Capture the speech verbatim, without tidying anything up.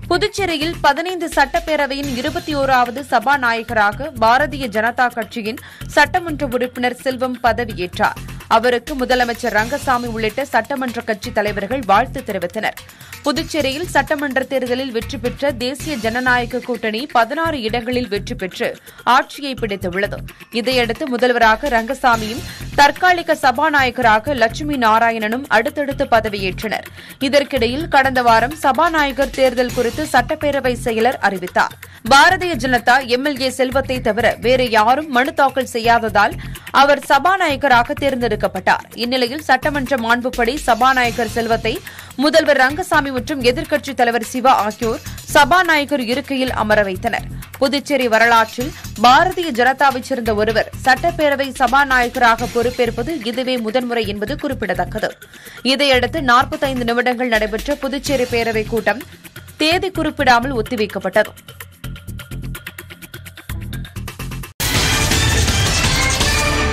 புதுச்சேரியில் பதினைந்து சட்டப்பேரவையின் இருபத்தி ஓராவது சபாநாயகராக பாரதிய ஜனதா கட்சியின் சட்டமன்ற உறுப்பினர் செல்வம் பதவியேற்றார். அவருக்கு முதலமைச்சர் ரங்கசாமி உள்ளிட்ட சட்டமன்ற கட்சித் தலைவர்கள் வாழ்த்து தெரிவித்தனர். புதுச்சேரியில் சட்டமன்ற தேர்தலில் வெற்றி பெற்ற தேசிய ஜனநாயக கூட்டணி பதினாறு இடங்களில் வெற்றி பெற்று ஆட்சியை பிடித்துள்ளது. இதையடுத்து முதல்வராக ரங்கசாமியும் தற்காலிக சபாநாயகராக லட்சுமி நாராயணனும் அடுத்தடுத்து பதவியேற்றனர். இதற்கிடையில் கடந்த வாரம் சபாநாயகர் தேர்தல் குறித்து சட்டப்பேரவை செயலர் அறிவித்தார். பாரதிய ஜனதா எம்எல்ஏ செல்வத்தை தவிர வேறு யாரும் மனு தாக்கல் செய்யாததால் அவர் சபாநாயகராக தேர்ந்தெடுக்கப்பட்டார். இந்நிலையில் சட்டமன்ற மாண்புப்படி சபாநாயகர் செல்வத்தை முதல்வர் ரங்கசாமி மற்றும் எதிர்க்கட்சித் தலைவர் சிவா ஆகியோர் சபாநாயகர் இருக்கையில் அமர வைத்தனர். புதுச்சேரி வரலாற்றில் பாரதிய ஜனதாவைச் சேர்ந்த ஒருவர் சட்டப்பேரவை சபாநாயகராக பொறுப்பேற்பது இதுவே முதன்முறை என்பது குறிப்பிடத்தக்கது. இதையடுத்து நாற்பத்தைந்து நிமிடங்கள் நடைபெற்ற புதுச்சேரி பேரவைக் கூட்டம் தேதி குறிப்பிடாமல் ஒத்திவைக்கப்பட்டது.